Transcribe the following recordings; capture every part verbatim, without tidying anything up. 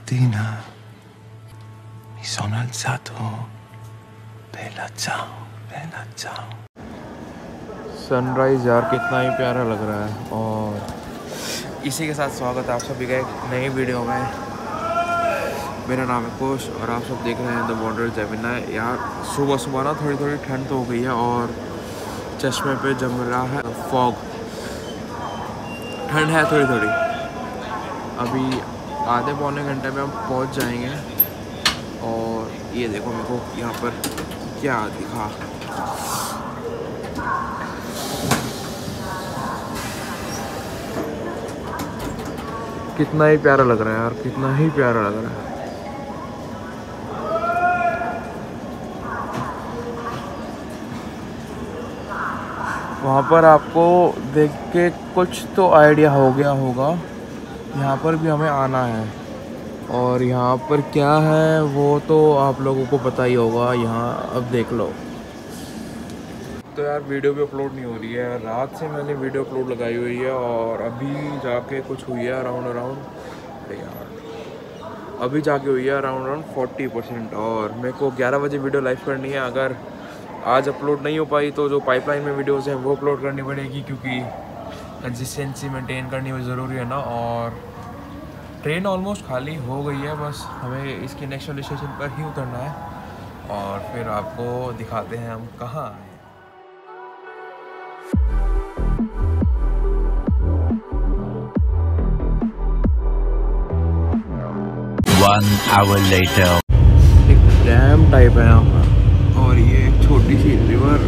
mattina mi sono alzato. Bella ciao, bella ciao. Sunrise यार कितना ही प्यारा लग रहा है। और इसी के साथ स्वागत है आप सभी का एक नई वीडियो में। मेरा नाम है कुश और आप सब देख रहे हैं द बॉर्डर जेमिना। यार सुबह सुबह ना थोड़ी थोड़ी ठंड तो हो गई है और चश्मे पे जम रहा है फॉग। ठंड है थोड़ी थोड़ी। अभी आधे पौने घंटे में हम पहुंच जाएंगे। और ये देखो मेरे को यहाँ पर क्या दिखा, कितना ही प्यारा लग रहा है यार, कितना ही प्यारा लग रहा है। वहाँ पर आपको देख के कुछ तो आइडिया हो गया होगा, यहाँ पर भी हमें आना है। और यहाँ पर क्या है वो तो आप लोगों को पता ही होगा। यहाँ अब देख लो। तो यार वीडियो भी अपलोड नहीं हो रही है। रात से मैंने वीडियो अपलोड लगाई हुई है और अभी जाके कुछ हुई है अराउंड अराउंड अरे यार अभी जाके हुई है अराउंड अराउंड फोर्टी परसेंट। और मेरे को ग्यारह बजे वीडियो लाइव करनी है। अगर आज अपलोड नहीं हो पाई तो जो पाइपलाइन में वीडियोस हैं वो अपलोड करनी पड़ेगी, क्योंकि कंसिस्टेंसी मेंटेन करनी भी ज़रूरी है ना। और ट्रेन ऑलमोस्ट खाली हो गई है, बस हमें इसके नेक्स्ट वाले स्टेशन पर ही उतरना है और फिर आपको दिखाते हैं हम कहाँ आए। One hour later. एक डैम टाइप है यहाँ पर और ये एक छोटी सी रिवर।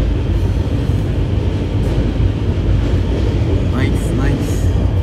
Nice nice.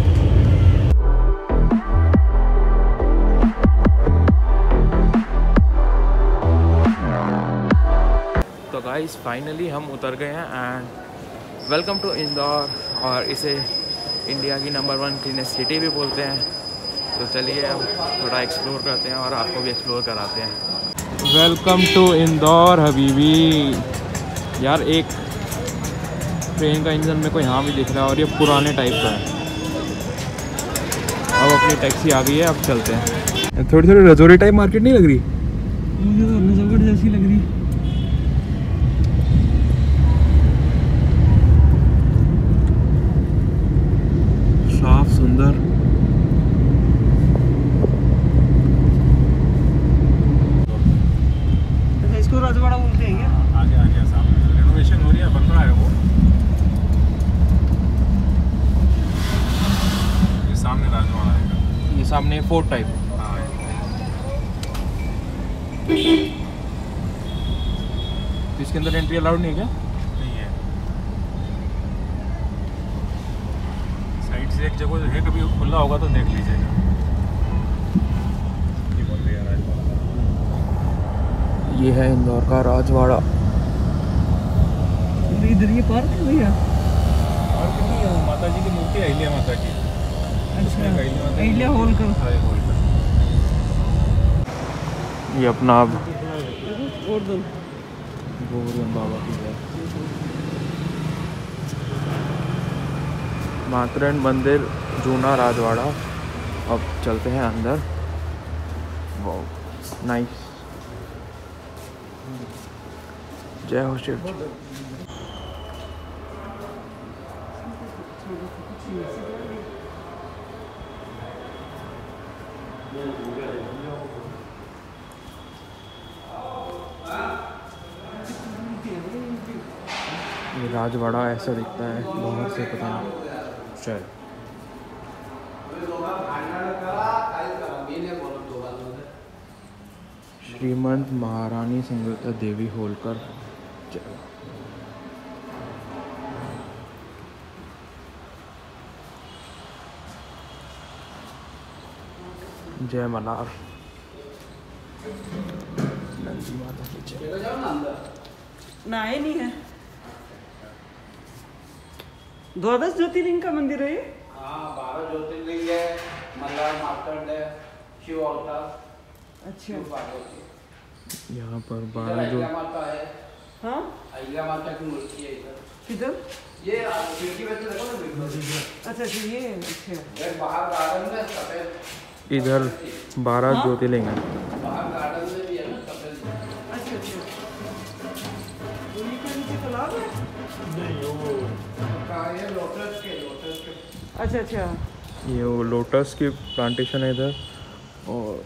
तो गाइस फाइनली हम उतर गए हैं एंड वेलकम टू इंदौर। और इसे इंडिया की नंबर वन क्लीनेस्ट सिटी भी बोलते हैं। तो चलिए अब थोड़ा एक्सप्लोर करते हैं और आपको भी एक्सप्लोर कराते हैं। वेलकम टू इंदौर हबीबी। यार एक ट्रेन का इंजन मेरे को यहाँ भी दिख रहा है और ये पुराने टाइप का है। अब अपनी टैक्सी आ गई है, अब चलते हैं। थोड़ी थोड़ी रजौरी टाइप मार्केट नहीं लग रही? मुझे तो नजफगढ़ जैसी लग रही। साफ सुंदर। इसको राजवाड़ा बोलते हैं क्या? आगे आगे सामने रेनोवेशन हो रही है, बन रहा है वो। ये सामने राजवाड़ा है। ये सामने फोर्ट टाइप। हाँ तो इसके अंदर एंट्री अलाउड नहीं है क्या? नहीं है। साइड से एक जगह है, कभी खुला होगा तो देख लीजिएगा। ये बोल रही है राजवाड़ा। ये है इंदौर का राजवाड़ा। इधर ये पार्क है भैया। और कितनी है वो माता जी की मूर्ति है, अहिल्या माता की। अच्छा, अहिल्या अहिल्या होलकर। हाँ, ये होलकर। ये अपना अब और दो गोवर्धन बाबा की है। मातरण मंदिर जूना राजवाड़ा। अब चलते हैं अंदर। वाह नाइस। जय हो शिव। ये राजवाड़ा ऐसा दिखता है बाहर से, पता नहीं शायद। श्रीमंत महारानी संगीता देवी होलकर। जय मलार। नंदी माता की जय। ना ही नहीं है। द्वादश ज्योतिर्लिंग का मंदिर है ये। हाँ, बारह ज्योतिर्लिंग है। मल्लार मार्तंड है, शिव अवतार। अच्छा। यहाँ पर बारह जो माता है। हाँ, अहिल्या माता की मूर्ति है इधर। किधर? ये खिड़की में से देखो ना। अच्छा अच्छा, ये अच्छा। एक बाहर गार्डन में सफेद इधर बारह हाँ? ज्योतिर्लिंग है। बाहर गार्डन में भी है ना कपिल जी। अच्छा अच्छा। पुली के नीचे तालाब है? कहाँ ये लोटस के लोटस के अच्छा अच्छा। ये वो लोटस की प्लांटेशन है इधर। और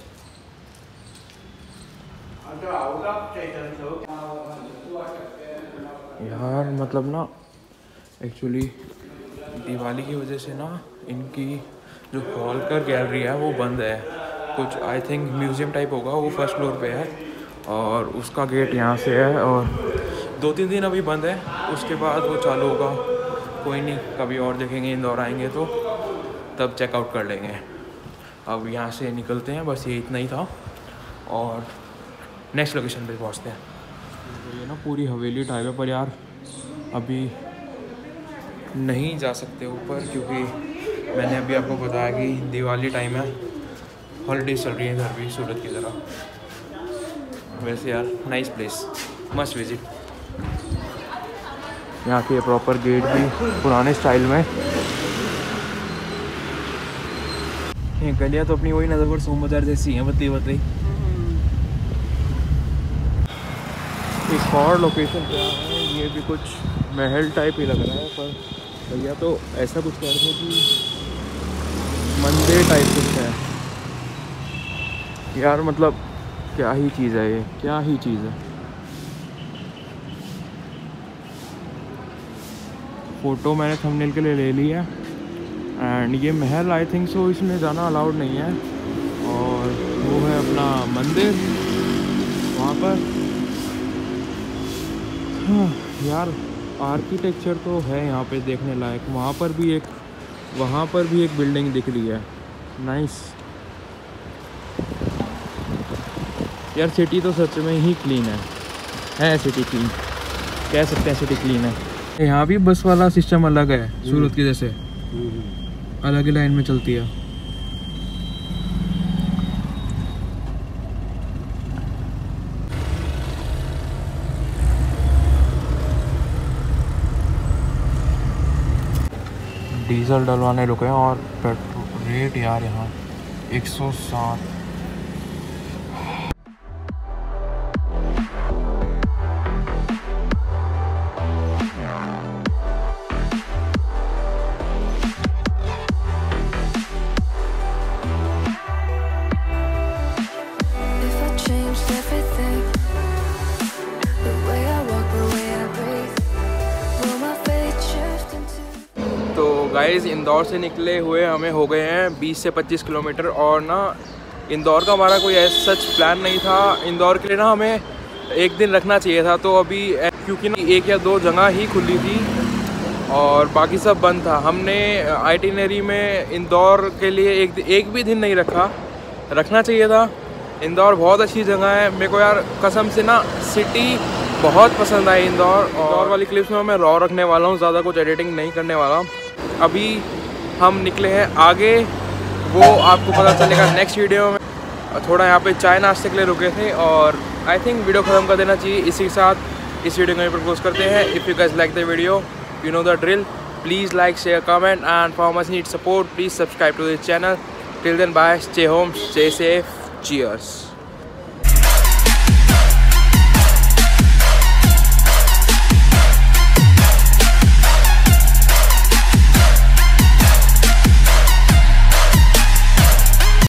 यार मतलब ना एक्चुअली दिवाली की वजह से ना इनकी जो हॉल का गैलरी है वो बंद है। कुछ आई थिंक म्यूज़ियम टाइप होगा, वो फर्स्ट फ्लोर पे है और उसका गेट यहाँ से है और दो तीन दिन अभी बंद है, उसके बाद वो चालू होगा। कोई नहीं, कभी और देखेंगे, इंदौर आएंगे तो तब चेकआउट कर लेंगे। अब यहाँ से निकलते हैं, बस ये इतना ही था और नेक्स्ट लोकेशन पे पहुँचते हैं। तो ये ना पूरी हवेली टाइप है, पर यार अभी नहीं जा सकते ऊपर क्योंकि मैंने अभी आपको बताया कि दिवाली टाइम है, हॉलीडे चल रही है इधर भी सूरत की तरह। वैसे यार नाइस प्लेस, मस्ट विजिट। यहाँ के प्रॉपर गेट भी पुराने स्टाइल में। ये गलियाँ तो अपनी वही नज़र पर सोम बाजार जैसी हैं, बतली बतली। एक और लोकेशन क्या है, ये भी कुछ महल टाइप ही लग रहा है, पर भैया तो ऐसा कुछ कह रहे थे कि मंदिर टाइप कुछ है। यार मतलब क्या ही चीज़ है ये, क्या ही चीज़ है। फ़ोटो मैंने थंबनेल के लिए ले ली है एंड ये महल आई थिंक सो इसमें जाना अलाउड नहीं है। और वो है अपना मंदिर वहाँ पर। हाँ, यार आर्किटेक्चर तो है यहाँ पे देखने लायक। वहाँ पर भी एक वहाँ पर भी एक बिल्डिंग दिख रही है, नाइस। यार सिटी तो सच में ही क्लीन है है सिटी क्लीन, कह सकते हैं सिटी क्लीन है। यहाँ भी बस वाला सिस्टम अलग है सूरत के जैसे, अलग ही लाइन में चलती है। डीजल डलवाने रुके हैं और पेट्रोल रेट यार यहाँ एक सौ सात। गाइस इंदौर से निकले हुए हमें हो गए हैं बीस से पच्चीस किलोमीटर और ना इंदौर का हमारा कोई ऐसा सच प्लान नहीं था। इंदौर के लिए ना हमें एक दिन रखना चाहिए था, तो अभी क्योंकि ना एक या दो जगह ही खुली थी और बाकी सब बंद था। हमने आइटिनरी में इंदौर के लिए एक एक भी दिन नहीं रखा, रखना चाहिए था। इंदौर बहुत अच्छी जगह है, मेरे को यार कसम से ना सिटी बहुत पसंद आई इंदौर। इंदौर वाली क्लिप्स में मैं रॉ रखने वाला हूँ, ज़्यादा कुछ एडिटिंग नहीं करने वाला। अभी हम निकले हैं आगे, वो आपको पता चलेगा नेक्स्ट वीडियो में। थोड़ा यहाँ पे चाय नाश्ते के लिए रुके थे और आई थिंक वीडियो ख़त्म कर देना चाहिए। इसी के साथ इस वीडियो को प्रपोज करते हैं। If you guys like the video, you know the drill, please like share comment and for much need support please subscribe to this channel. Till then bye, stay home, stay safe, cheers.